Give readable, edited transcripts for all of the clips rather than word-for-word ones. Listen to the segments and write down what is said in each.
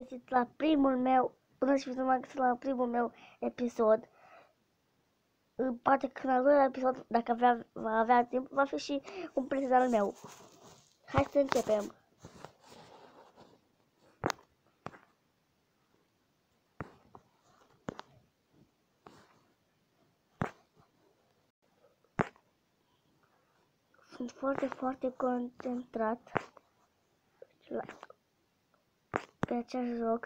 la primul meu, până și m-am găsit la primul meu episod. Poate că în al doilea episod, dacă va avea timp, va fi și un prieten al meu. Hai să începem. Sunt foarte concentrat pe acest joc.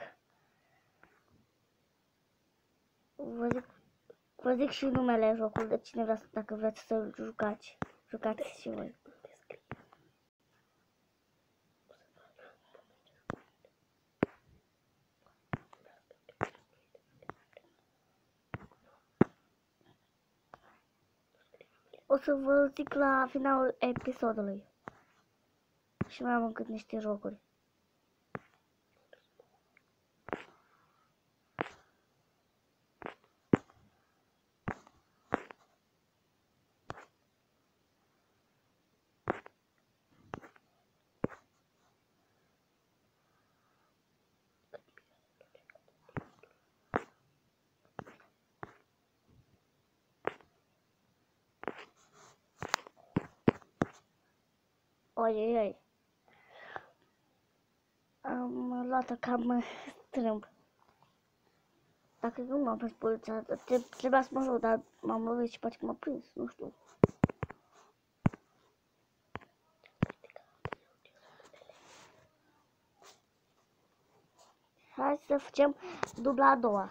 Vă zic și numele jocului, de cine vrea, dacă vreți să jucați și voi. O să vă zic la finalul episodului. Și mai am încă niște jocuri. Oi. Am luat-o cam strâmb. Dacă nu m-am prins poliția, trebuia să mă joc, dar m-am lovit și poate că m-a prins, nu știu. Hai să facem dubla a doua.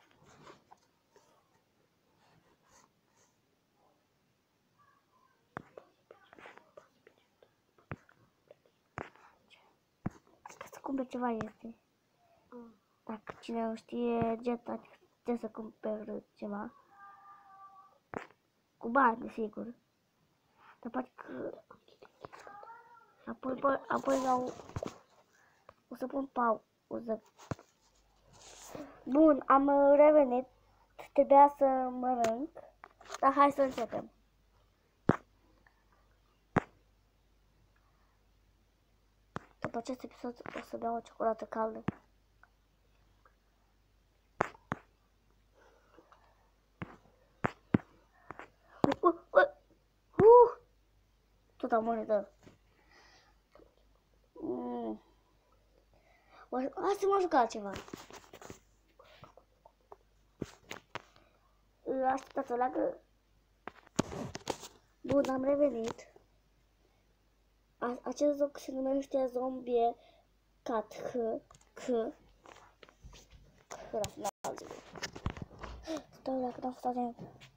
Ca să cumperi ceva este. Dacă cine nu știe Jet, adică trebuie să cumperi ceva. Cu bani, desigur. Dar poate că... Apoi o să pun pauză. Bun, am revenit. Trebuia să mănânc. Dar hai să începem. După acest episod o să beau o ciocolată caldă. Tot am murit. Hai să mă jucat ceva. Așteptați o leagă. Bun, am revenit. Acest joc se numește Zombie Cat la final. Stai dacă n-am fost atent.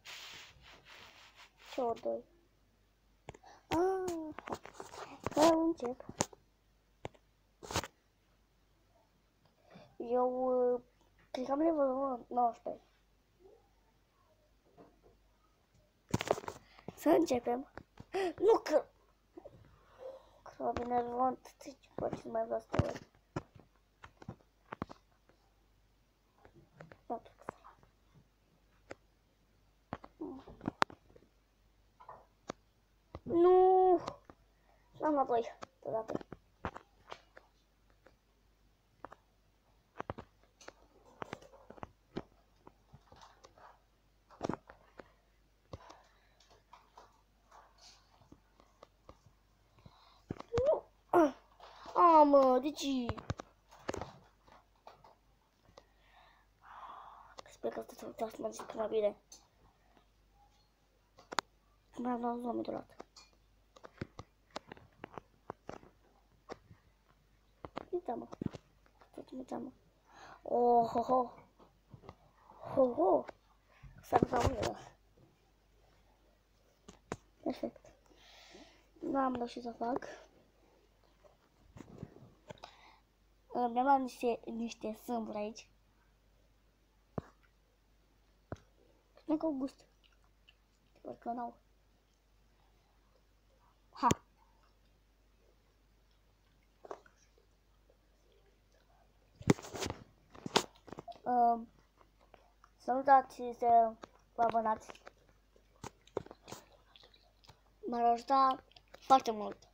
Ce ori doi? Hai încep. Eu cred că am level 19. Să începem. Nu că... Că m-a enervant. Ce faci, nu mai vreau să te văd. Nu! N-am la 2 deodată. Mă, deci... Sper că asta să uitați să mă zic mai bine. Cum am luat zombie deodată. Uita-mă. Uita-mă. Oh, ho, ho. Ho, ho. S-a găsit unde. Perfect. Nu am reușit să fac. Mi-am luat niște sâmburi aici. Nu că au gust. Sper că n-au. Ha! Să nu uitați să vă abonați. M-ar ajuta foarte mult.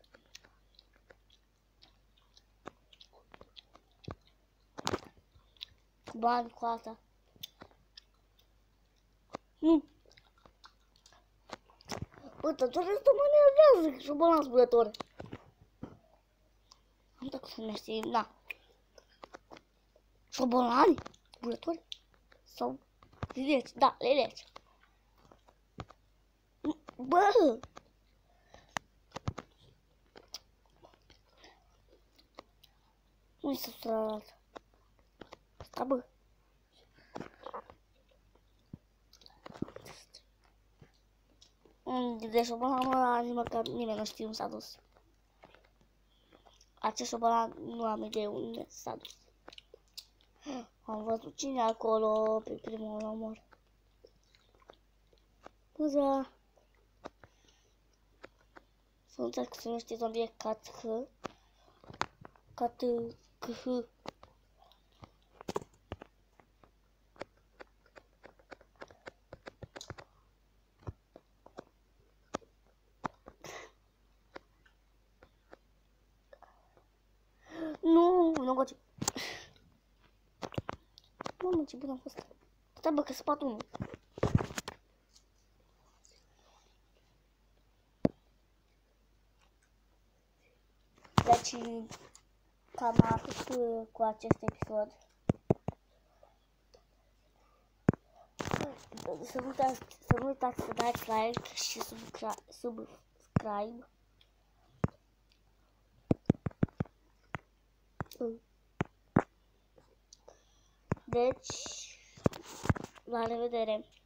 bani cu asta. Nu. Bă, tot restul mă nervează, șobolan zburător. Am dat să ne știm, da. Șobolani? Zburători? Sau lileci? Da, lileci. Bă! Nu-i să sărălat. Asta, bă. De șobolan ăla nici măcar nimeni nu știe unde s-a dus. Acest șobolan nu am idee unde s-a dus. Am văzut cine acolo pe primul omor. Scuza. Să nu înțeleg că se numește zombie Cat-H. Cat-H. Nu goce. Mamă, ce bun a fost. Stai bă, că spat unul. Deci, cam atât cu acest episod. Să nu uitați să dați like și subscribe. Deci, la revedere!